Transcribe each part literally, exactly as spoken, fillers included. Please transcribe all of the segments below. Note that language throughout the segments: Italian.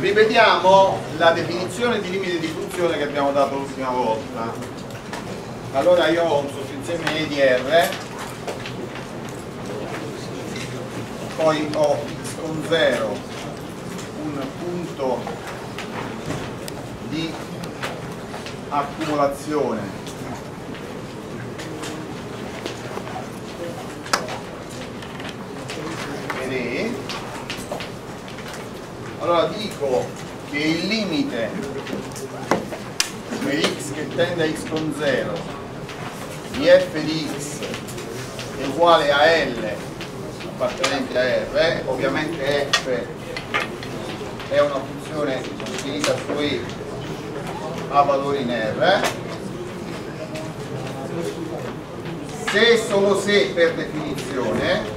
Ripetiamo la definizione di limite di funzione che abbiamo dato l'ultima volta. Allora io ho un sottoinsieme E di R, poi ho x con zero, un punto di accumulazione ed E. Allora dico che il limite per x che tende a x con zero di f di x è uguale a L appartenente a R, ovviamente f è una funzione definita su E a valori in R, se e solo se per definizione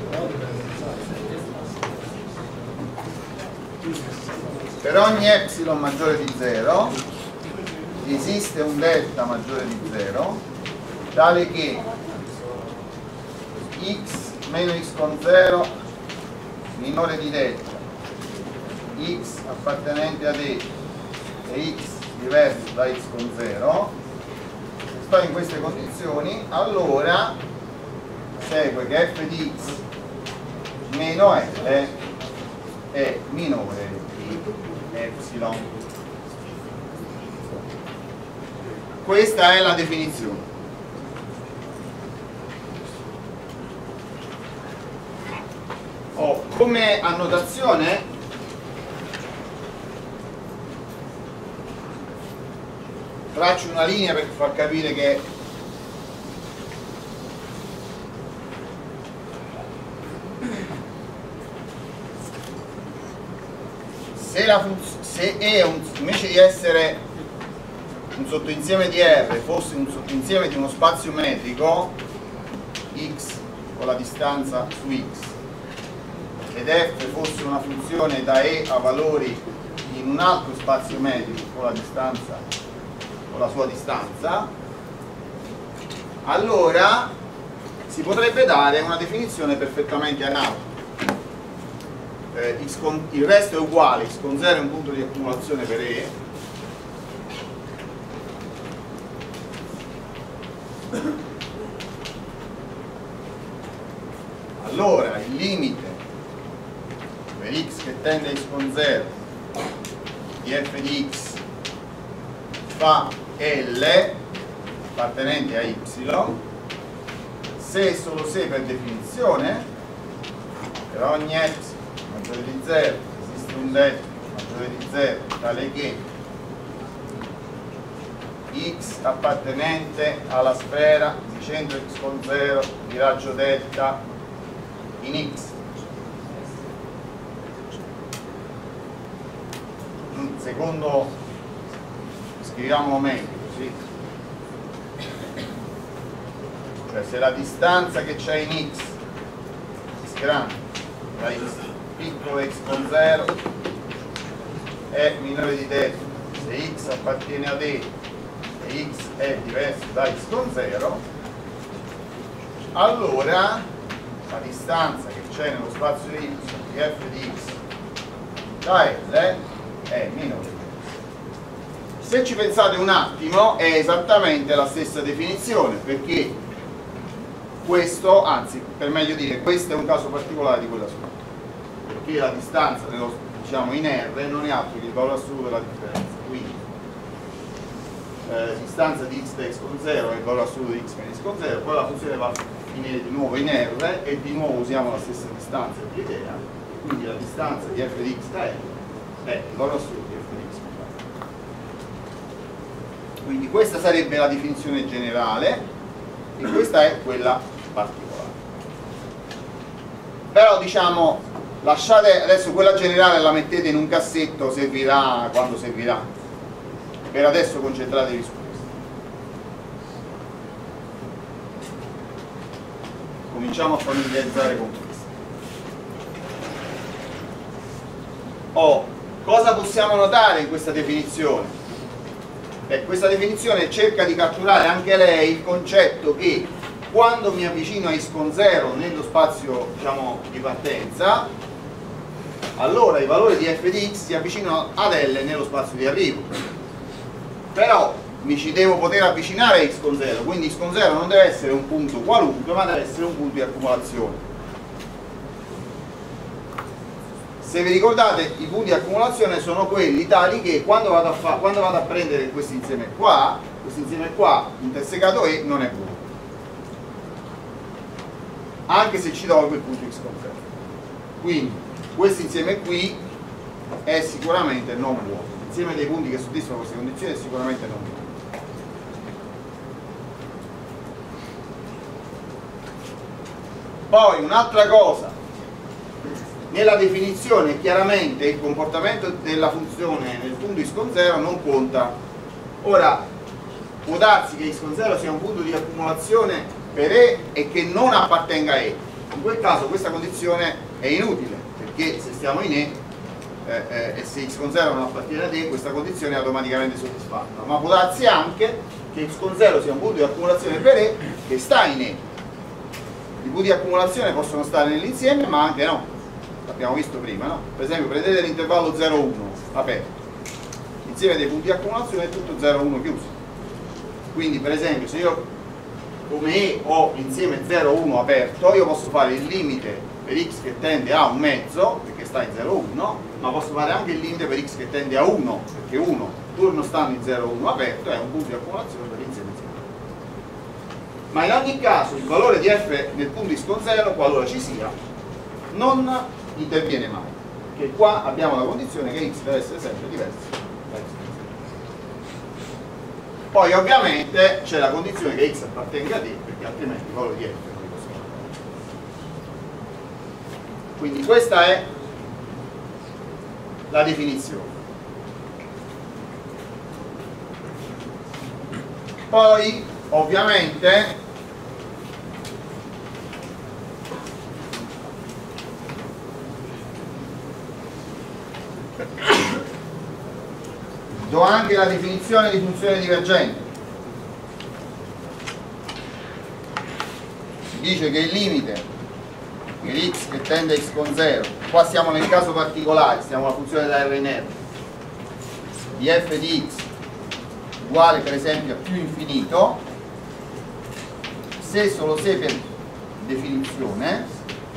per ogni epsilon maggiore di zero esiste un delta maggiore di zero tale che x meno x con zero minore di delta, x appartenente ad E e x diverso da x con zero. Se sto in queste condizioni, allora segue che f di x meno L è minore di epsilon. Questa è la definizione. Oh, come annotazione traccio una linea per far capire che se, la se E un, invece di essere un sottoinsieme di R fosse un sottoinsieme di uno spazio metrico x con la distanza su x ed f fosse una funzione da E a valori in un altro spazio metrico con la distanza con la sua distanza, allora si potrebbe dare una definizione perfettamente analoga. Eh, x con, il resto è uguale, x con zero è un punto di accumulazione per E, allora il limite per x che tende a x con zero di f di x fa L appartenente a y se e solo se per definizione per ogni epsilon maggiore di zero esiste un delta maggiore di zero tale che x appartenente alla sfera di centro x con zero di raggio delta in x. Secondo, scriviamolo meglio così, cioè se la distanza che c'è in x x grande da x piccolo x con zero è minore di delta, se x appartiene ad E e x è diverso da x con zero, allora la distanza che c'è nello spazio y di f di x da L è minore. Se ci pensate un attimo è esattamente la stessa definizione, perché questo, anzi per meglio dire, questo è un caso particolare di quella sopra, perché la distanza nello, diciamo in R non è altro che il valore assoluto della differenza, quindi eh, distanza di x da x con zero è il valore assoluto di x meno x con zero, poi la funzione va a finire di nuovo in R e di nuovo usiamo la stessa distanza di idea, quindi la distanza di f di x da R è il valore assoluto di f di x. Quindi questa sarebbe la definizione generale e questa è quella particolare. Però diciamo, lasciate adesso quella generale, la mettete in un cassetto, servirà quando servirà. Per adesso concentratevi su questo. Cominciamo a familiarizzare con questo. Oh, cosa possiamo notare in questa definizione? Eh, questa definizione cerca di catturare anche lei il concetto che quando mi avvicino a x con zero nello spazio, diciamo, di partenza, allora i valori di f di x si avvicinano ad L nello spazio di arrivo. Però mi ci devo poter avvicinare a x con zero, quindi x con zero non deve essere un punto qualunque, ma deve essere un punto di accumulazione. Se vi ricordate, i punti di accumulazione sono quelli tali che quando vado a, fa quando vado a prendere questo insieme qua, questo insieme qua intersecato E non è buono, anche se ci tolgo il punto x con zero. Quindi questo insieme qui è sicuramente non buono. L'insieme dei punti che soddisfano queste condizioni è sicuramente non buono. Poi un'altra cosa, nella definizione chiaramente il comportamento della funzione nel punto x con zero non conta. Ora, può darsi che x con zero sia un punto di accumulazione per E e che non appartenga a E. In quel caso questa condizione è inutile, perché se stiamo in E eh, eh, e se x con zero non appartiene ad E, questa condizione è automaticamente soddisfatta. Ma può darsi anche che x con zero sia un punto di accumulazione per E che sta in E. I punti di accumulazione possono stare nell'insieme, ma anche no. L'abbiamo visto prima, no? Per esempio, prendete l'intervallo zero uno aperto. L'insieme dei punti di accumulazione è tutto zero uno chiuso. Quindi, per esempio, se io come E ho l'insieme zero uno aperto, io posso fare il limite per x che tende a un mezzo, perché sta in zero uno, ma posso fare anche il limite per x che tende a uno, perché uno, pur non stando in zero uno aperto, è un punto di accumulazione per l'insieme zero. Ma in ogni caso il valore di f nel punto x con zero, qualora ci sia, non interviene mai, perché qua abbiamo la condizione che x deve essere sempre diverso da x con zero. Poi ovviamente c'è la condizione che x appartenga a D, perché altrimenti il valore di f non è possibile. Quindi questa è la definizione. Poi ovviamente do anche la definizione di funzione divergente. Si dice che il limite per x che tende a x con zero, qua siamo nel caso particolare, stiamo alla funzione da R in R, di f di x uguale per esempio a più infinito, se solo se per definizione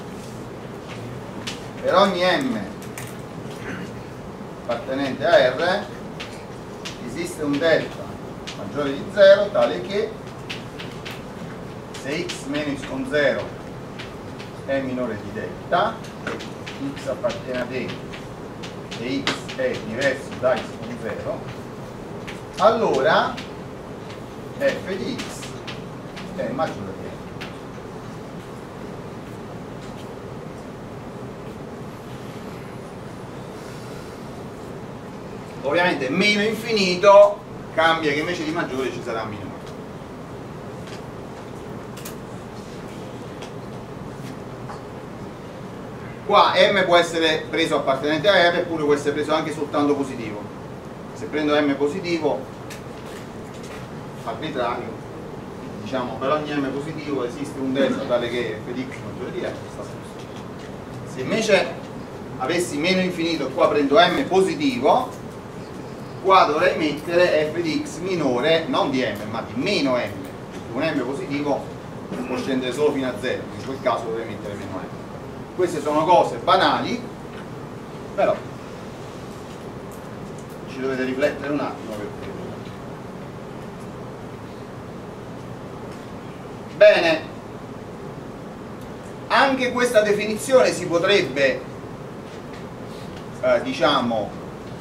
per ogni m appartenente a R esiste un delta maggiore di zero tale che se x meno x con zero è minore di delta, x appartiene ad E e x è diverso da x con zero, allora f di x è maggiore di E. Ovviamente meno infinito cambia che invece di maggiore ci sarà minore. Qua m può essere preso appartenente a R eppure può essere preso anche soltanto positivo. Se prendo m positivo, arbitrario, diciamo per ogni m positivo esiste un delta tale che f di x maggiore di R. Se invece avessi meno infinito e qua prendo m positivo, qua dovrei mettere f di x minore non di m ma di meno m, perché un m positivo può scendere solo fino a zero, in quel caso dovrei mettere meno m. Queste sono cose banali, però ci dovete riflettere un attimo per capire. Bene, anche questa definizione si potrebbe eh, diciamo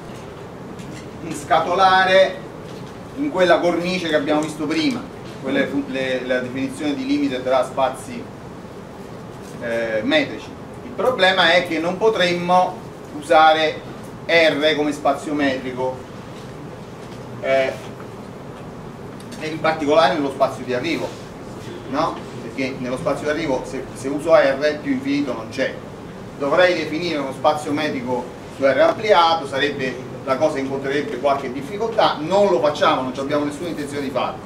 scatolare in quella cornice che abbiamo visto prima, quella è le, la definizione di limite tra spazi eh, metrici. Il problema è che non potremmo usare R come spazio metrico, eh, e in particolare nello spazio di arrivo, no? Perché nello spazio di arrivo se, se uso R più infinito non c'è. Dovrei definire uno spazio metrico su R ampliato, sarebbe, la cosa incontrerebbe qualche difficoltà, non lo facciamo, non abbiamo nessuna intenzione di farlo.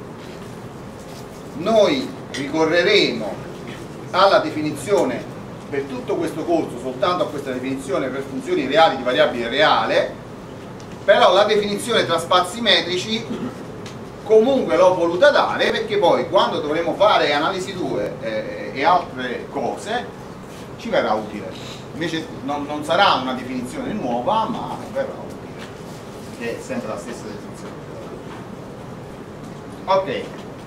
Noi ricorreremo alla definizione per tutto questo corso soltanto a questa definizione per funzioni reali di variabile reale, però la definizione tra spazi metrici comunque l'ho voluta dare perché poi quando dovremo fare analisi due eh, e altre cose ci verrà utile. Invece non, non sarà una definizione nuova, ma verrà utile, che è sempre la stessa definizione. Ok,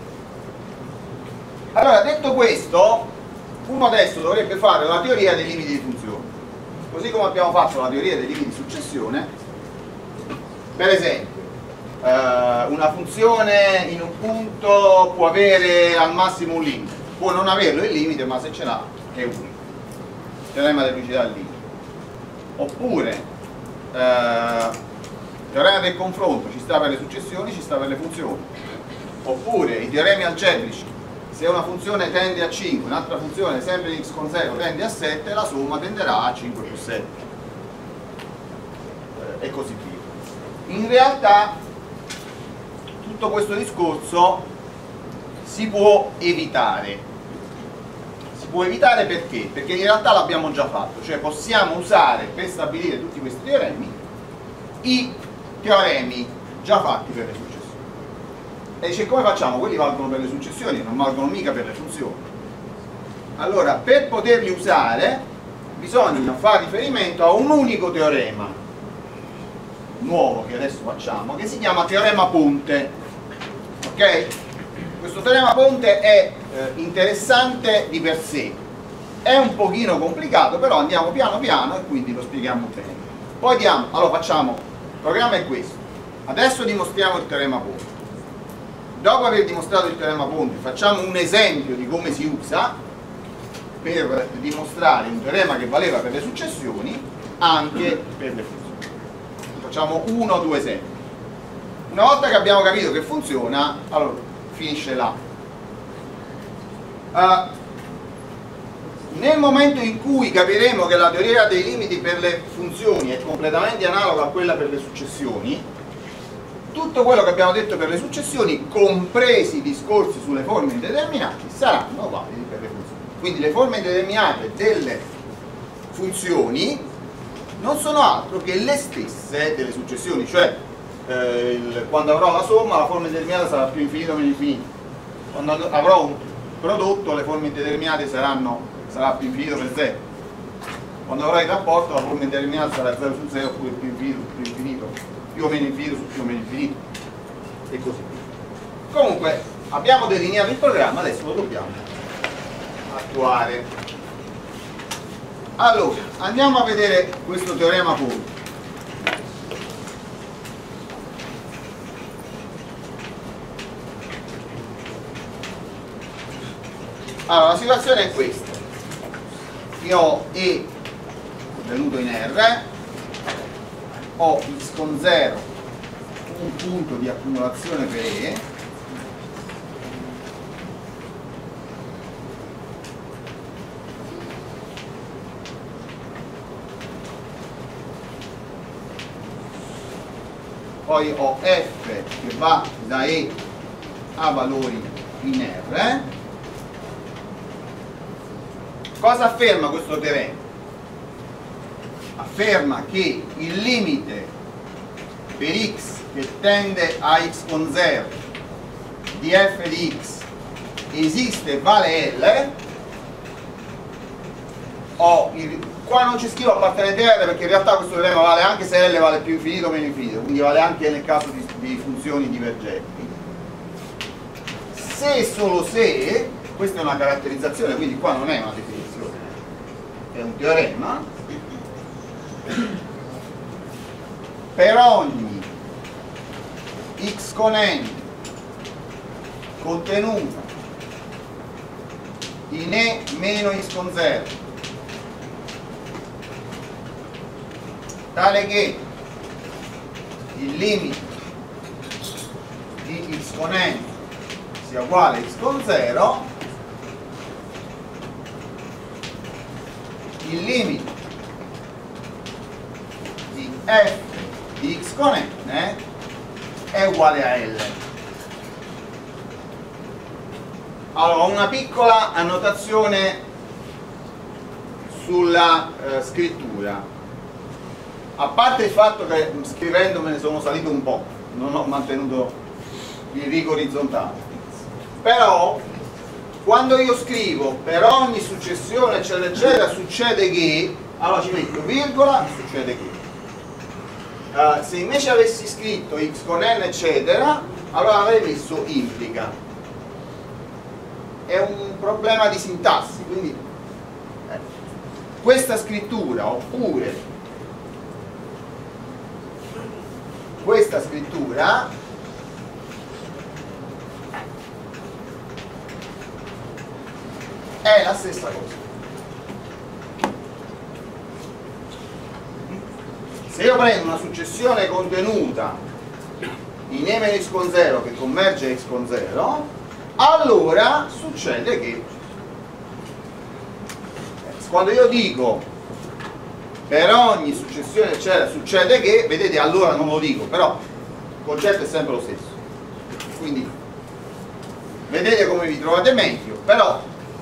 allora detto questo, uno adesso dovrebbe fare la teoria dei limiti di funzione, così come abbiamo fatto la teoria dei limiti di successione. Per esempio, eh, una funzione in un punto può avere al massimo un limite, può non averlo il limite, ma se ce l'ha è unico. Teorema dell'unicità del limite. Oppure eh, teorema del confronto, ci sta per le successioni, ci sta per le funzioni. Oppure i teoremi algebrici, se una funzione tende a cinque, un'altra funzione sempre di x con zero tende a sette, la somma tenderà a cinque più sette eh, e così via. In realtà tutto questo discorso si può evitare. Si può evitare perché? Perché in realtà l'abbiamo già fatto, cioè possiamo usare per stabilire tutti questi teoremi i teoremi già fatti per le successioni. E dice, come facciamo? Quelli valgono per le successioni, non valgono mica per le funzioni. Allora, per poterli usare bisogna fare riferimento a un unico teorema nuovo che adesso facciamo, che si chiama teorema ponte. Ok? Questo teorema ponte è eh, interessante di per sé, è un pochino complicato, però andiamo piano piano e quindi lo spieghiamo bene. Poi diamo, allora facciamo, il programma è questo, adesso dimostriamo il teorema ponte. Dopo aver dimostrato il teorema ponte facciamo un esempio di come si usa per dimostrare un teorema che valeva per le successioni anche per le funzioni. Facciamo uno o due esempi. Una volta che abbiamo capito che funziona, allora finisce là. Uh, nel momento in cui capiremo che la teoria dei limiti per le funzioni è completamente analoga a quella per le successioni, tutto quello che abbiamo detto per le successioni, compresi i discorsi sulle forme indeterminate, saranno validi per le funzioni. Quindi le forme indeterminate delle funzioni non sono altro che le stesse delle successioni, cioè eh, il, quando avrò la somma la forma indeterminata sarà più infinito o meno infinito, quando avrò un prodotto le forme indeterminate saranno, sarà più infinito per zero, quando avrò il rapporto la forma indeterminata sarà zero su zero oppure più infinito su più infinito, più o meno infinito su più o meno infinito e così via. Comunque abbiamo delineato il programma, adesso lo dobbiamo attuare. Allora andiamo a vedere questo teorema ponte. Allora la situazione è questa: io ho E contenuto in R, ho x con zero un punto di accumulazione per E, poi ho F che va da E a valori in R. Cosa afferma questo teorema? Afferma che il limite per x che tende a x con zero di f di x esiste e vale L. O il, qua non ci scrivo appartenente a R perché in realtà questo teorema vale anche se L vale più infinito o meno infinito, quindi vale anche nel caso di, di funzioni divergenti. Se e solo se, questa è una caratterizzazione, quindi qua non è una definizione, è un teorema. Per ogni x con n contenuta in E meno x con zero, tale che il limite di x con n sia uguale a x con zero, il limite di f di x con n è uguale a L. Allora, una piccola annotazione sulla eh, scrittura, a parte il fatto che scrivendomene sono salito un po', non ho mantenuto il rigo orizzontale, però quando io scrivo per ogni successione eccetera eccetera succede che, allora ci metto virgola, succede che. Uh, se invece avessi scritto x con n eccetera, allora avrei messo implica. È un problema di sintassi, quindi eh, questa scrittura oppure questa scrittura è la stessa cosa. Se io prendo una successione contenuta in e meno x con zero che converge x con zero, allora succede che quando io dico per ogni successione eccetera succede che, vedete, allora non lo dico, però il concetto è sempre lo stesso, quindi vedete come vi trovate meglio. Però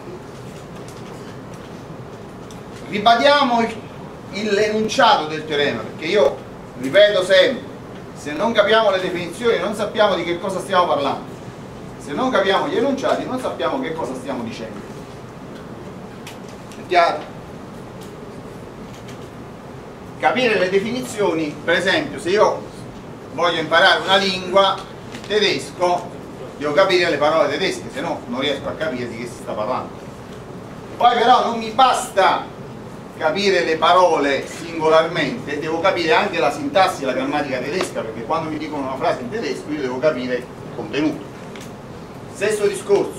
ribadiamo l'enunciato del teorema, perché io ripeto sempre, se non capiamo le definizioni non sappiamo di che cosa stiamo parlando, se non capiamo gli enunciati non sappiamo che cosa stiamo dicendo. È chiaro? Capire le definizioni, per esempio, se io voglio imparare una lingua, il tedesco, devo capire le parole tedesche, se no non riesco a capire di che si sta parlando. Poi però non mi basta capire le parole singolarmente, devo capire anche la sintassi e la grammatica tedesca, perché quando mi dicono una frase in tedesco io devo capire il contenuto. Stesso discorso,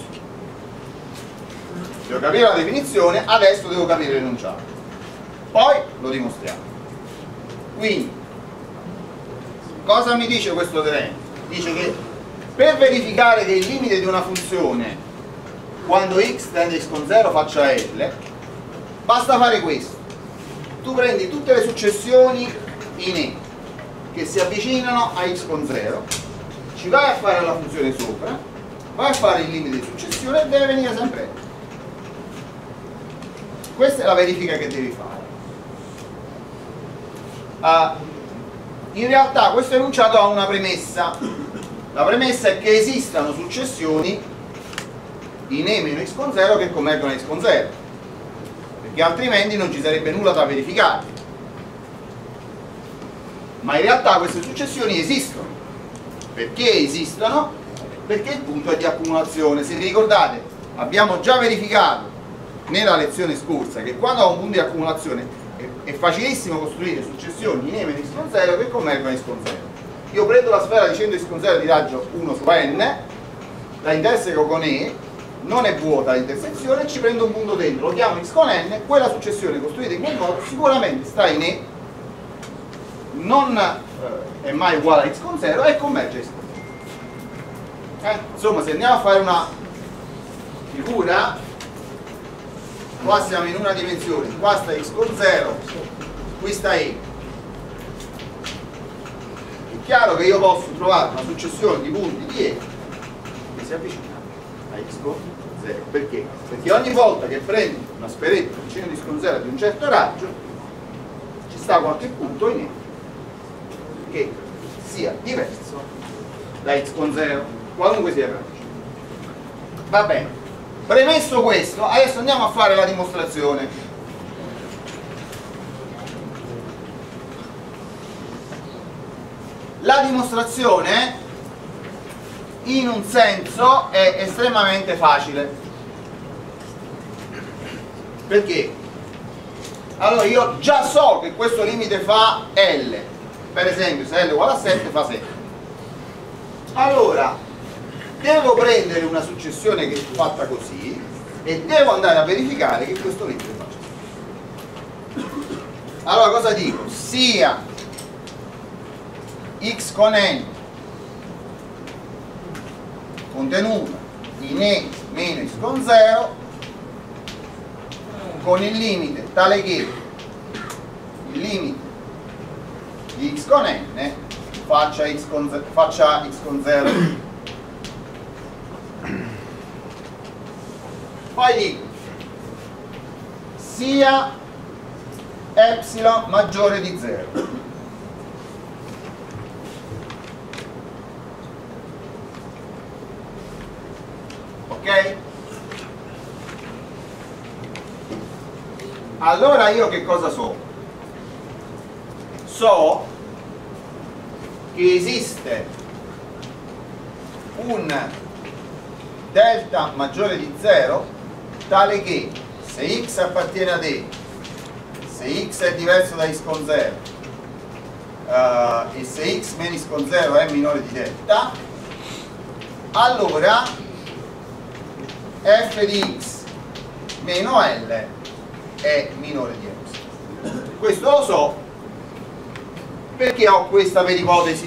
devo capire la definizione, adesso devo capire l'enunciato, poi lo dimostriamo. Quindi cosa mi dice questo teorema? Dice che per verificare che il limite di una funzione quando x tende a x con zero faccia L, basta fare questo: tu prendi tutte le successioni in E che si avvicinano a x con zero, ci vai a fare la funzione sopra, vai a fare il limite di successione e deve venire sempre L. Questa è la verifica che devi fare. Uh, in realtà questo enunciato ha una premessa. La premessa è che esistano successioni in E meno x con zero che convergono a x con zero, che altrimenti non ci sarebbe nulla da verificare. Ma in realtà queste successioni esistono. Perché esistono? Perché il punto è di accumulazione. Se vi ricordate, abbiamo già verificato nella lezione scorsa che quando ho un punto di accumulazione è facilissimo costruire successioni in E meno x con zero che convergono a x con zero. Io prendo la sfera dicendo x con zero di raggio uno su n, la interseco con E, non è vuota l'intersezione, ci prendo un punto dentro, lo chiamo x con n, quella successione costruita in quel modo sicuramente sta in E, non eh, è mai uguale a x con zero e converge a x con zero. Eh? Insomma, se andiamo a fare una figura, qua siamo in una dimensione, qua sta x con zero, qui sta E. È chiaro che io posso trovare una successione di punti di E che si avvicina a x con zero. Perché? Perché ogni volta che prendi una sferetta vicino di x con zero di un certo raggio ci sta qualche punto in E che sia diverso da x con zero, qualunque sia il raggio. Va bene, premesso questo, adesso andiamo a fare la dimostrazione. La dimostrazione in un senso è estremamente facile. Perché? Allora io già so che questo limite fa L, per esempio se L è uguale a sette fa sette. Allora devo prendere una successione che è fatta così e devo andare a verificare che questo limite faccia così. Allora cosa dico? Sia x con n contenuta in E meno x con zero con il limite tale che il limite di x con n faccia x con zero, faccia x con zero. Poi dico sia epsilon maggiore di zero. Ok? Allora io che cosa so? So che esiste un delta maggiore di zero tale che se x appartiene ad E, se x è diverso da x con zero uh, e se x meno x con zero è minore di delta, allora f di x meno L è minore di epsilon. Questo lo so perché ho questa per ipotesi.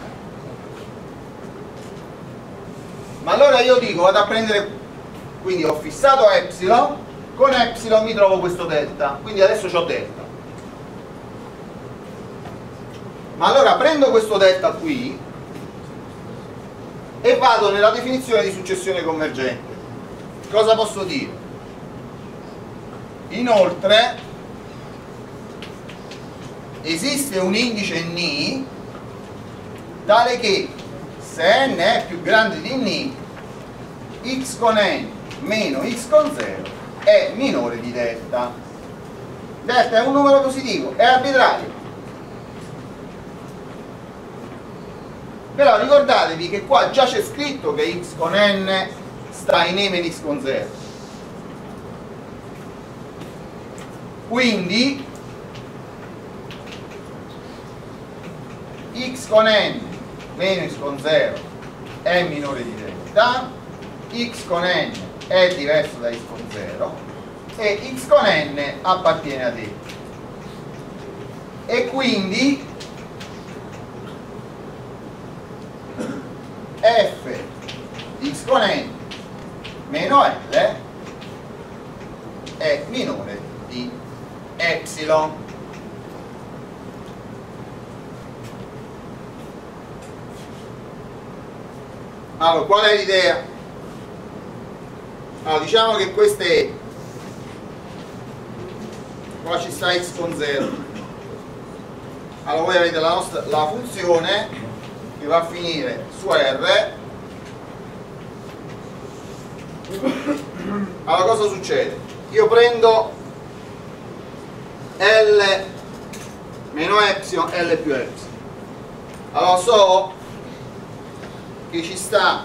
Ma allora io dico, vado a prendere, quindi ho fissato epsilon, con epsilon mi trovo questo delta, quindi adesso ho delta. Ma allora prendo questo delta qui e vado nella definizione di successione convergente. Cosa posso dire? Inoltre esiste un indice Ni tale che se n è più grande di Ni, x con n meno x con zero è minore di delta. Delta è un numero positivo, è arbitrario. Però ricordatevi che qua già c'è scritto che x con n sta in E meno x con zero. Quindi x con n meno x con zero è minore di delta, x con n è diverso da x con zero e x con n appartiene ad E. E quindi f di x con n meno L è minore di epsilon. Allora, qual è l'idea? Allora, diciamo che queste qua ci sta x con zero. Allora voi avete la, nostra, la funzione che va a finire su R. Allora cosa succede? Io prendo L meno epsilon, L più epsilon. Allora so che ci sta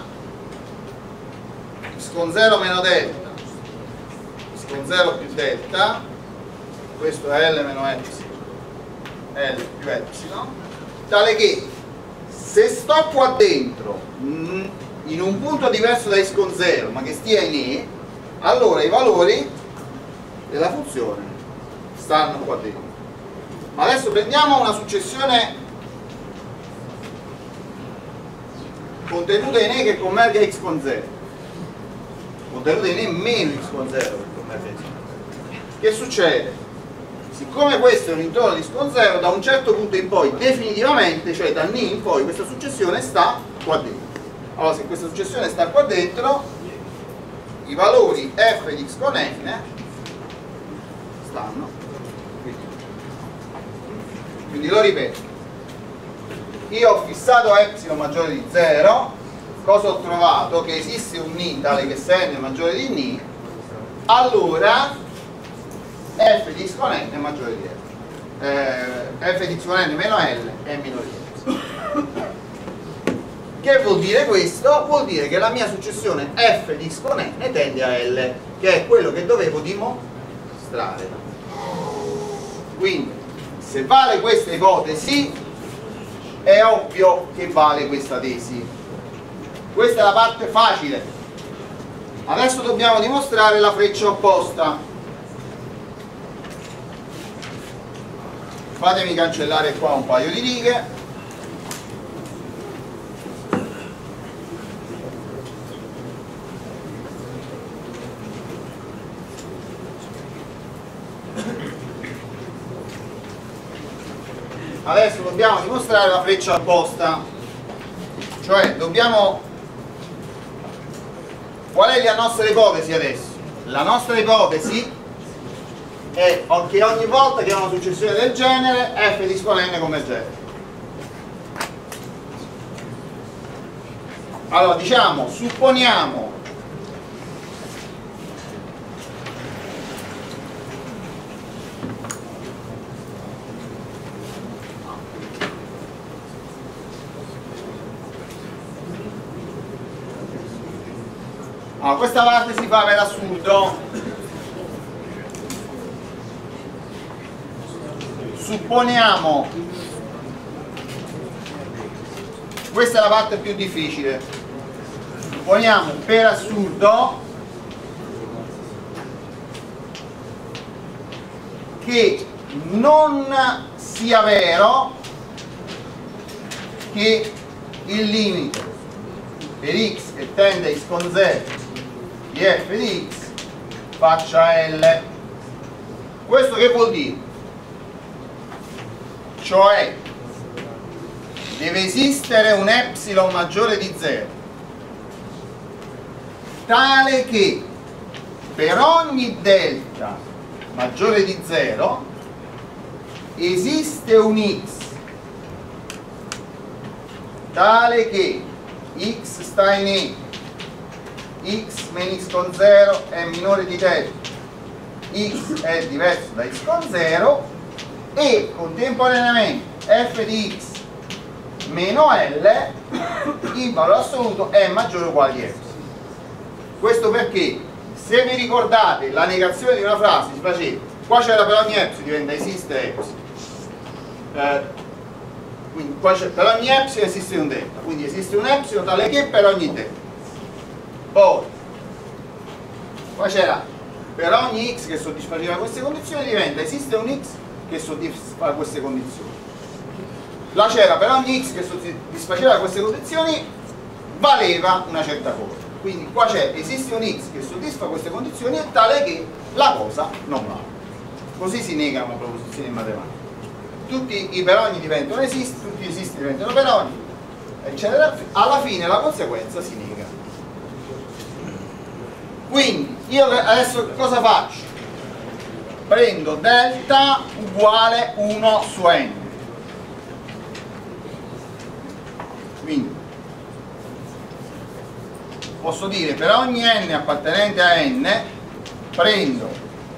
x con zero meno delta, x con zero più delta, questo è L meno epsilon, L più epsilon, tale che se sto qua dentro in un punto diverso da x con zero ma che stia in E, allora i valori della funzione stanno qua dentro. Ma adesso prendiamo una successione contenuta in E che converge a x con zero, contenuta in E meno x con zero che converge a x con zero. Che succede? Siccome questo è un intorno di x con zero, da un certo punto in poi definitivamente, cioè da Ni in poi, questa successione sta qua dentro. Allora se questa successione sta qua dentro, i valori f di x con n stanno qui. Quindi lo ripeto, io ho fissato epsilon maggiore di zero, cosa ho trovato? Che esiste un Ni tale che se n è maggiore di Ni, allora f di x con n è maggiore di L, eh, f di x con n meno L è minore di L. Che vuol dire questo? Vuol dire che la mia successione f di x con n tende a L, che è quello che dovevo dimostrare. Quindi se vale questa ipotesi è ovvio che vale questa tesi. Questa è la parte facile. Adesso dobbiamo dimostrare la freccia opposta. Fatemi cancellare qua un paio di righe. Adesso dobbiamo dimostrare la freccia opposta, cioè dobbiamo... Qual è la nostra ipotesi adesso? La nostra ipotesi è che ogni volta che ho una successione del genere f di x con n convergente. Allora diciamo, supponiamo allora, questa parte si fa per assurdo. Supponiamo, questa è la parte più difficile, supponiamo per assurdo che non sia vero che il limite per x che tende a x con zero di f di x faccia L. Questo che vuol dire? Cioè deve esistere un epsilon maggiore di zero tale che per ogni delta maggiore di zero esiste un x tale che x sta in E, x meno x con zero è minore di delta, x è diverso da x con zero e contemporaneamente f di x meno L in valore assoluto è maggiore o uguale di epsilon. Questo perché, se vi ricordate, la negazione di una frase si faceva, qua c'era per ogni epsilon diventa esiste epsilon, eh, quindi qua per ogni epsilon esiste un delta, quindi esiste un epsilon tale che per ogni delta. Poi qua c'era per ogni x che soddisfaceva queste condizioni diventa esiste un x che soddisfa queste condizioni. Là c'era per ogni x che soddisfaceva queste condizioni valeva una certa cosa. Quindi qua c'è esiste un x che soddisfa queste condizioni è tale che la cosa non vale. Così si nega una proposizione in matematica. Tutti i per ogni diventano esiste, tutti gli esiste diventano per ogni, eccetera. Alla fine la conseguenza si nega. Quindi io adesso cosa faccio? Prendo delta uguale uno su n. Quindi posso dire per ogni n appartenente a n prendo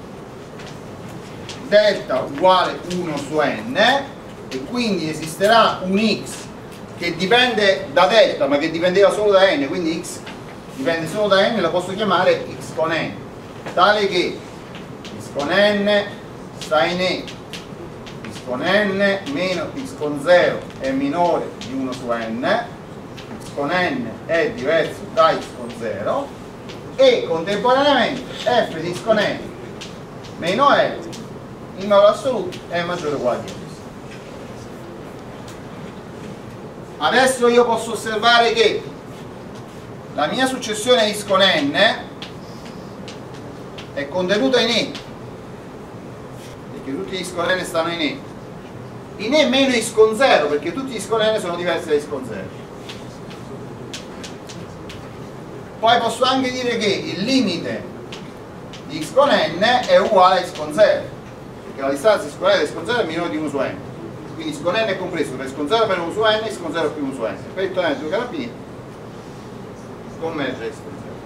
delta uguale uno su n e quindi esisterà un x che dipende da delta ma che dipendeva solo da n, quindi x dipende solo da n, lo posso chiamare x con n, tale che x con n sta in E, x con n meno x con zero è minore di uno su n, x con n è diverso da x con zero e contemporaneamente f di x con n meno L in valore assoluto è maggiore o uguale a x. Adesso io posso osservare che la mia successione x con n è contenuta in E, perché tutti gli x con n stanno in E, in E meno x con zero, perché tutti gli x con n sono diversi da x con zero. Poi posso anche dire che il limite di x con n è uguale a x con zero, perché la distanza x con n da x con zero è minore di uno su n, quindi x con n è compreso tra x con zero meno uno su n e x con zero più uno su n. Per il tonello due carabinieri converge x con zero.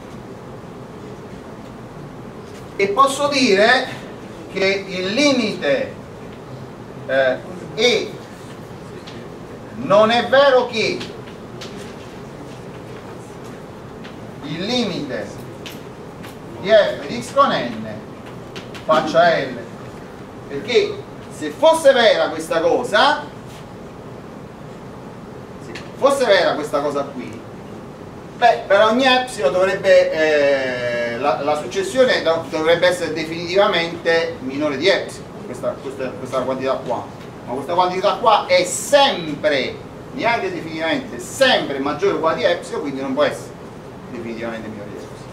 E posso dire che il limite eh, e non è vero che il limite di f di x con n faccia L, perché se fosse vera questa cosa, se fosse vera questa cosa qui, beh, per ogni epsilon dovrebbe eh, la, la successione dovrebbe essere definitivamente minore di epsilon, questa, questa, questa quantità qua, ma questa quantità qua è sempre, neanche definitivamente, sempre maggiore o uguale di epsilon, quindi non può essere definitivamente minore di epsilon.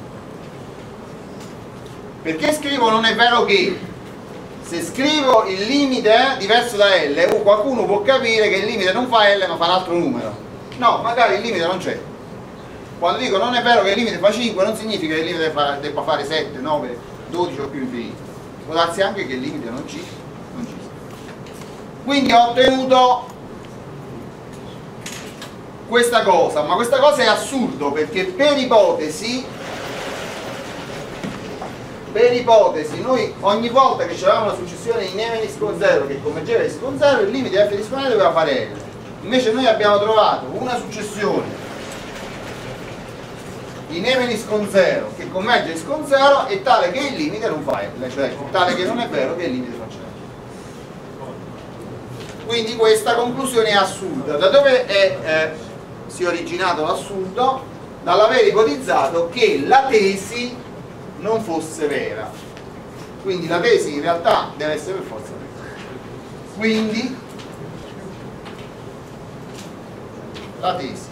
Perché scrivo non è vero che? Se scrivo il limite è diverso da L, qualcuno può capire che il limite non fa L ma fa un altro numero. No, magari il limite non c'è. Quando dico non è vero che il limite fa cinque non significa che il limite debba fare sette, nove, dodici o più infinito. può darsi anche che il limite non ci, non ci sia. Quindi ho ottenuto questa cosa, ma questa cosa è assurdo perché per ipotesi per ipotesi noi ogni volta che avevamo una successione in Nemenis con zero che convergeva S con zero, il limite f di esponente doveva fare L. Invece noi abbiamo trovato una successione in Nemenis con zero che converge S con zero e tale che il limite non fa L, cioè tale che non è vero che il limite faccia L. Quindi questa conclusione è assurda. Da dove è, eh, si è originato l'assurdo? Dall'aver ipotizzato che la tesi non fosse vera. Quindi la tesi in realtà deve essere per forza vera. Quindi la tesi,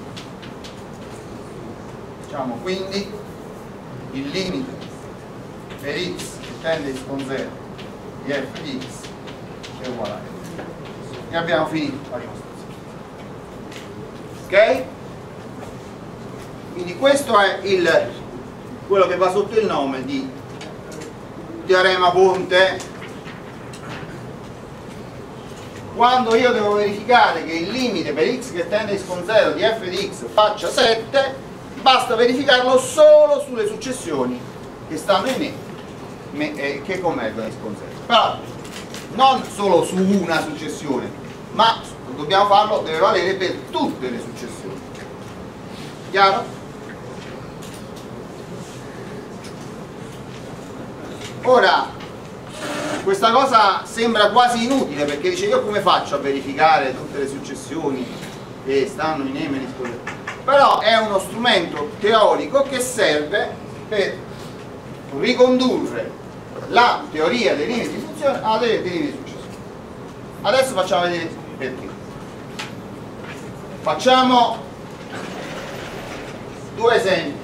diciamo quindi il limite per x che tende a S con zero di f di x è uguale a L. E abbiamo finito la dimostrazione. Ok? Quindi questo è il, quello che va sotto il nome di teorema Ponte. Quando io devo verificare che il limite per x che tende a S con zero di f di x faccia sette, basta verificarlo solo sulle successioni che stanno in E e che convergono a S con zero. Però non solo su una successione, ma dobbiamo farlo, deve valere per tutte le successioni. Chiaro? Ora, questa cosa sembra quasi inutile perché dice io come faccio a verificare tutte le successioni che stanno in Nemenis, però è uno strumento teorico che serve per ricondurre la teoria dei limiti di funzione alla teoria dei limiti di successione. Adesso facciamo vedere perché. Facciamo due esempi.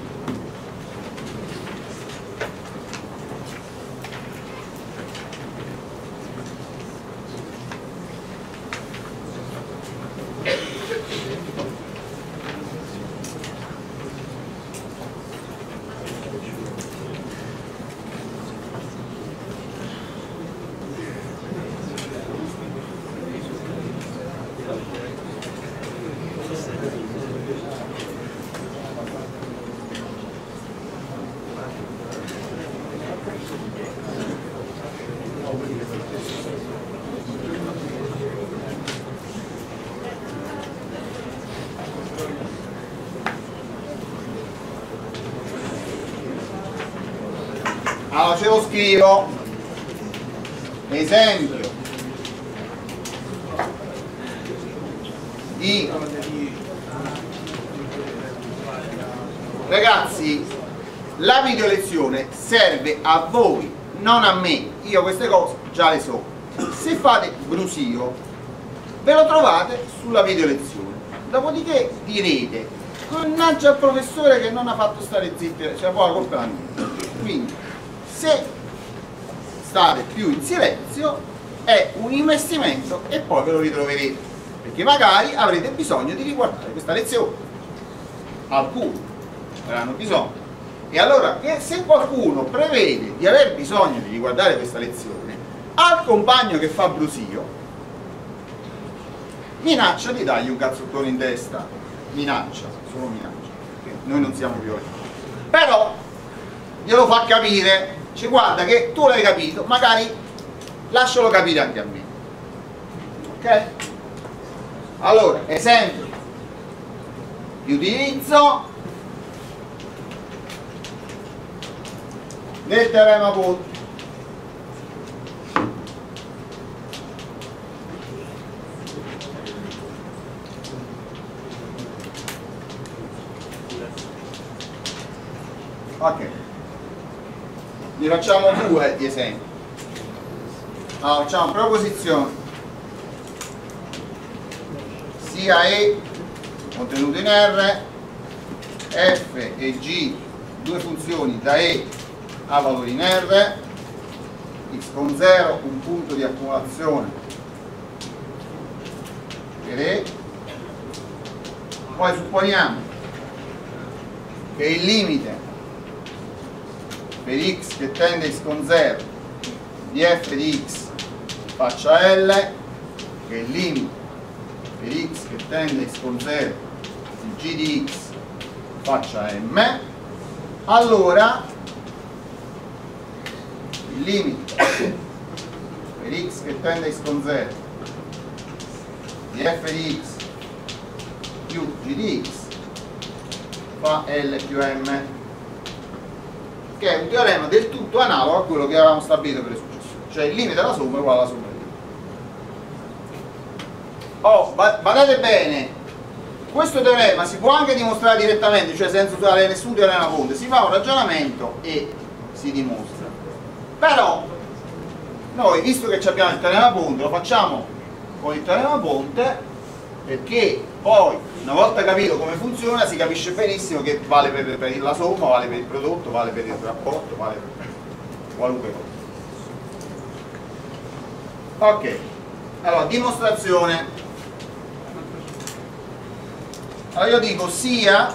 Allora ce lo scrivo, esempio di, ragazzi, la video lezione serve a voi, non a me, io queste cose già le so. Se fate brusio ve lo trovate sulla video lezione, dopodiché direte mannaggia il professore che non ha fatto stare zitti, cioè poi la colpa è la mia. Quindi se state più in silenzio è un investimento e poi ve lo ritroverete, perché magari avrete bisogno di riguardare questa lezione, alcuni avranno bisogno, e allora se qualcuno prevede di aver bisogno di riguardare questa lezione, al compagno che fa brusio minaccia di dargli un cazzottone in testa, minaccia, solo minaccia, perché noi non siamo violenti, però glielo fa capire. Cioè, guarda che tu l'hai capito, magari lascialo capire anche a me. Ok? Allora, esempio di utilizzo del teorema Ponte. Ok. Ne facciamo due di esempi. Allora, facciamo proposizione sia E contenuto in R, F e G, due funzioni da E a valori in R, x con zero un punto di accumulazione per E. Poi supponiamo che il limite per x che tende a S con zero di f di x faccia L, che è il limite per x che tende a x con zero di g di x faccia m, allora il limite per x che tende a x con zero di f di x più g di x fa L più m, che è un teorema del tutto analogo a quello che avevamo stabilito per le successioni, cioè il limite della somma è uguale alla somma del limite. Oh, badate bene, questo teorema si può anche dimostrare direttamente, cioè senza usare nessun teorema ponte, si fa un ragionamento e si dimostra. Però noi, visto che abbiamo il teorema ponte, lo facciamo con il teorema ponte, perché poi, una volta capito come funziona, si capisce benissimo che vale per, per la somma, vale per il prodotto, vale per il rapporto, vale per qualunque cosa. Ok, allora, dimostrazione. Allora io dico sia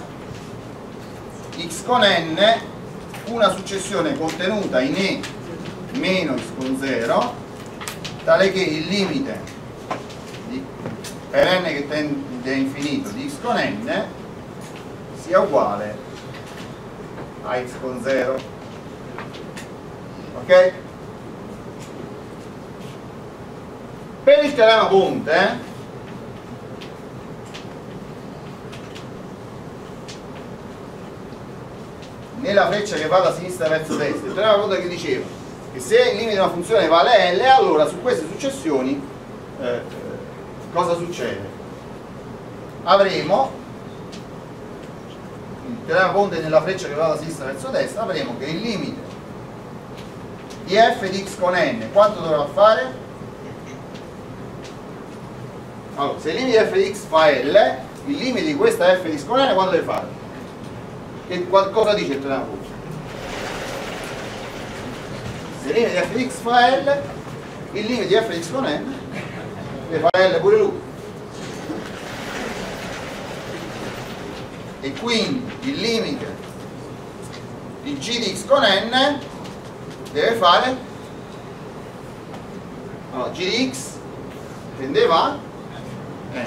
x con n una successione contenuta in E meno x con zero, tale che il limite di, per n che tende a infinito di x con n sia uguale a x con zero. Ok? Per il teorema ponte nella freccia che va da sinistra verso destra, il teorema ponte che diceva che se il limite di una funzione vale L, allora su queste successioni eh, cosa succede? Avremo il teorema ponte nella freccia che va da sinistra verso destra, avremo che il limite di f di x con n quanto dovrà fare? Allora, se il limite di f di x fa L, il limite di questa f di x con n quanto deve fare? Che qualcosa dice il teorema ponte? Se il limite di f di x fa L, il limite di f di x con n deve fare L pure lui. E quindi il limite di g di x con n deve fare, allora, g di x tendeva a n,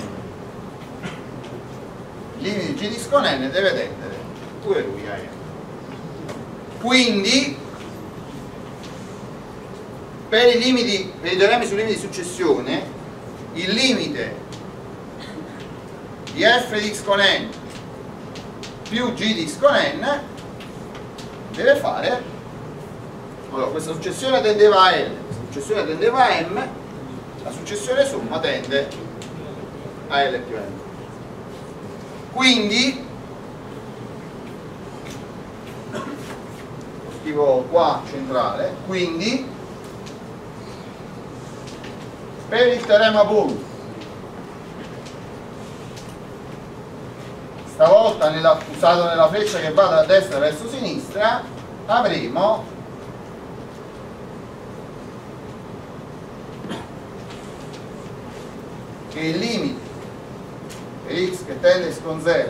il limite di g di x con n deve tendere pure lui a n. Quindi per i limiti, per i teoremi sui limiti di successione, il limite di f di x con n più g di x con n deve fare, allora questa successione tendeva a L, questa successione tendeva a M, la successione somma tende a L più M. Quindi lo scrivo qua centrale, quindi per il teorema ponte, stavolta nella, usato nella freccia che va da destra verso sinistra, avremo che il limite per x che tende a x con zero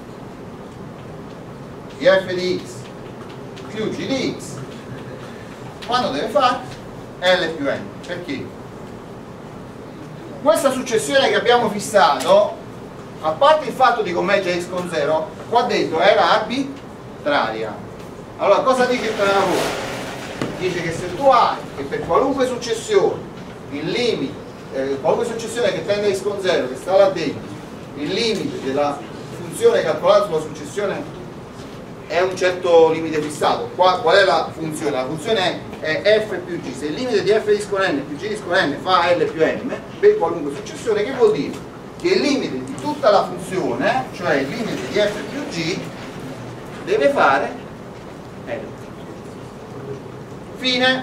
di f di x più g di x quando deve fare? L più n. Perché? Questa successione che abbiamo fissato, a parte il fatto di convergere x con zero, qua dentro era arbitraria. Allora cosa dice il teorema ponte? Dice che se tu hai che per qualunque successione il limite, eh, qualunque successione che tende a x con zero, che sta là dentro, il limite della funzione calcolata sulla successione è un certo limite fissato. Qua, qual è la funzione? La funzione è f più g. Se il limite di f di x con n più g di x con n fa L più m per qualunque successione, che vuol dire? Che il limite di tutta la funzione, cioè il limite di f più g, deve fare L. Fine.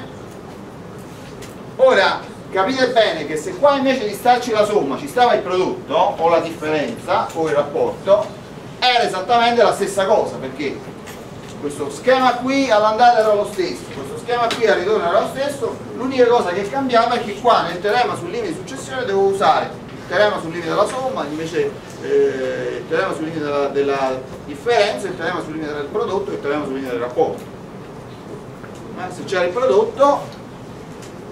Ora capite bene che se qua invece di starci la somma ci stava il prodotto o la differenza o il rapporto, era esattamente la stessa cosa, perché questo schema qui all'andata era lo stesso, questo schema qui al ritorno era lo stesso, l'unica cosa che cambiava è che qua nel teorema sul limite di successione devo usare il teorema sul limite della somma, invece eh, il teorema sul limite della, della differenza, il teorema sul limite del prodotto e il teorema sul limite del rapporto. Eh, se c'era il prodotto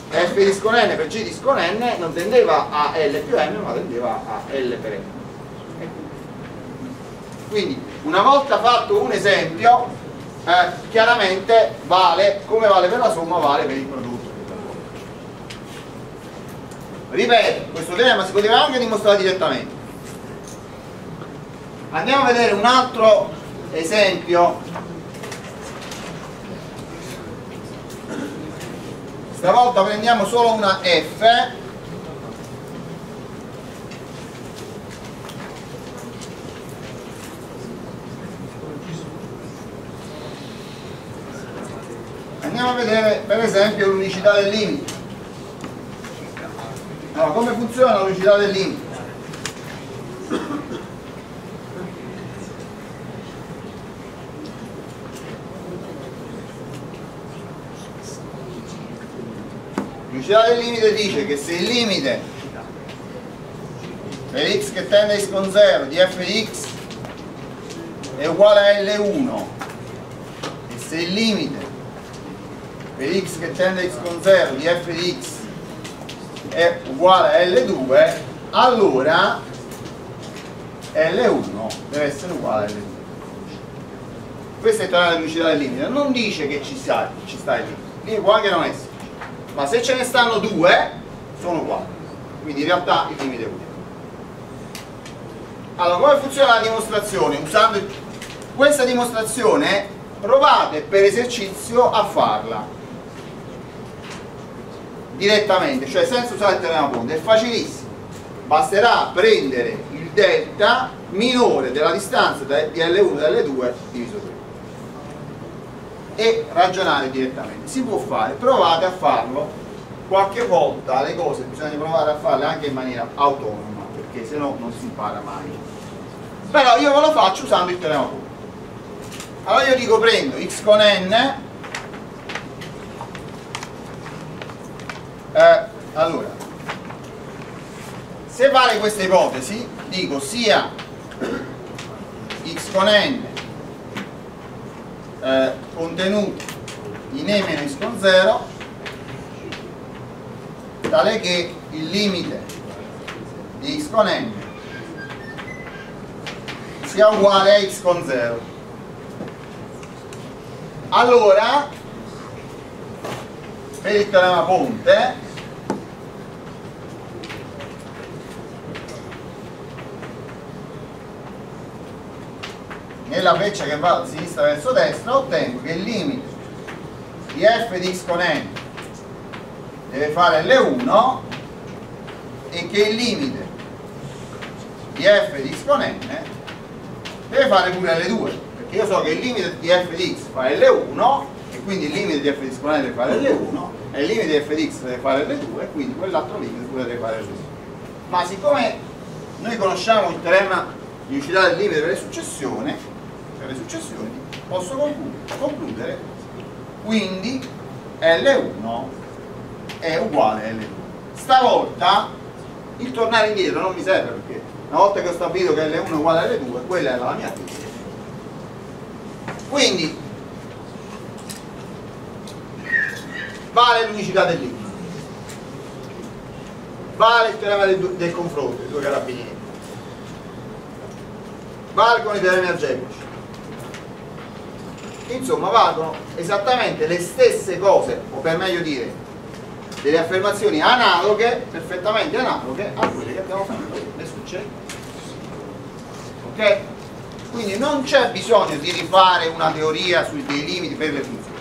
f di con n per g di con n non tendeva a L più m, ma tendeva a L per m. Quindi una volta fatto un esempio, eh, chiaramente vale, come vale per la somma, vale per il prodotto. Ripeto, questo teorema si poteva anche dimostrare direttamente. Andiamo a vedere un altro esempio. Stavolta prendiamo solo una f. Andiamo a vedere per esempio l'unicità del limite. Allora, come funziona l'unicità del limite? L'unicità del limite dice che se il limite per x che tende a x con zero di f di x è uguale a L uno e se il limite per x che tende a x con zero di f di x è uguale a L due, allora L uno deve essere uguale a L due. Questa è il teorema dell'unicità del limite. Non dice che ci sta, ci sta il limite, lì può anche non essere, ma se ce ne stanno due sono uguali, quindi in realtà il limite è uno. Allora, come funziona la dimostrazione? Usando questa dimostrazione provate per esercizio a farla direttamente, cioè senza usare il teorema Ponte. È facilissimo, basterà prendere il delta minore della distanza di L uno e L due diviso due e ragionare direttamente. Si può fare, provate a farlo. Qualche volta le cose bisogna provare a farle anche in maniera autonoma, perché se no non si impara mai. Però io ve lo faccio usando il teorema Ponte. Allora io dico, prendo x con n. Eh, allora, se vale questa ipotesi, dico sia x con n eh, contenuto in e meno x con zero, tale che il limite di x con n sia uguale a x con zero. Allora, per il teorema Ponte, nella freccia che va da sinistra verso destra, ottengo che il limite di f di x con n deve fare L uno e che il limite di f di x con n deve fare pure L due, perché io so che il limite di f di x fa L uno e quindi il limite di f di x con n deve fare L uno e il limite di f di x deve fare L due e quindi quell'altro limite pure deve fare L due. Ma siccome noi conosciamo il teorema di unicità del limite per le successioni, per le successioni posso concludere, concludere quindi L uno è uguale a L due. Stavolta il tornare indietro non mi serve, perché una volta che ho stabilito che L uno è uguale a L due, quella è la mia tesi. Quindi vale l'unicità del limite, vale il teorema del, del confronto, i due carabinieri, valgono i teoremi algebrici. Insomma, valgono esattamente le stesse cose, o per meglio dire delle affermazioni analoghe, perfettamente analoghe a quelle che abbiamo fatto le successive. Ok? Quindi non c'è bisogno di rifare una teoria sui dei limiti per le funzioni,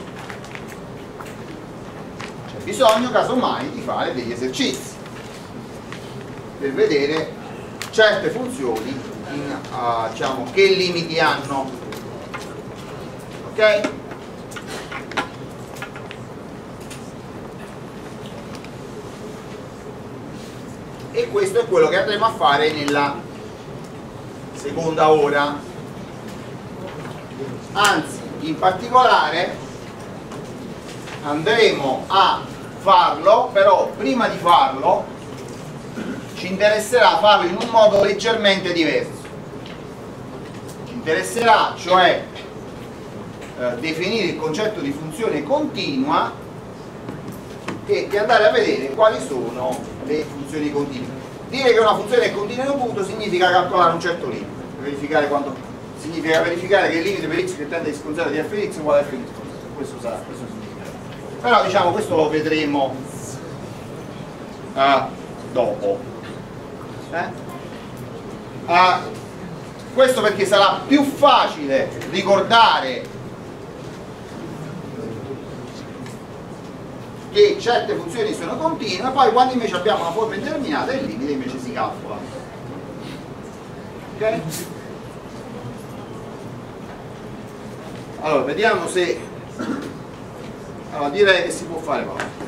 c'è bisogno casomai di fare degli esercizi per vedere certe funzioni in, uh, diciamo, che limiti hanno. Ok? E questo è quello che andremo a fare nella seconda ora. Anzi, in particolare andremo a farlo, però prima di farlo ci interesserà farlo in un modo leggermente diverso. Ci interesserà cioè eh, definire il concetto di funzione continua che di andare a vedere quali sono le funzioni continue. Dire che una funzione è continua in un punto significa calcolare un certo limite, verificare quanto, significa verificare che il limite per x che tende a x con zero di f di x uguale a f di x con zero. Questo sarà, questo significa. Però diciamo questo lo vedremo uh, dopo. Eh? Uh, questo perché sarà più facile ricordare che certe funzioni sono continue, poi quando invece abbiamo una forma indeterminata il limite invece si calcola. Ok? Allora, vediamo se... Allora, direi che si può fare qua.